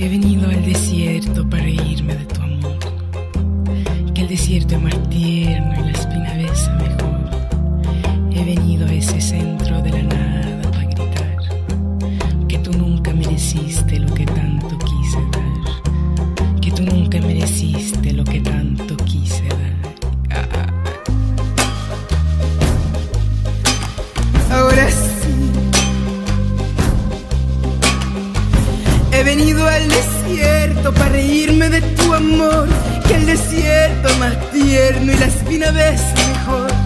He venido al desierto para reírme de tu amor, que el desierto es más tierno y la espina besa mejor. He venido a ese centro de la nada para gritar que tú nunca mereciste lo que tanto quise dar, que tú nunca mereciste lo que tanto quise dar. Ahora sí, he venido al desierto para reírme de tu amor, que el desierto es más tierno y la espina besa mejor.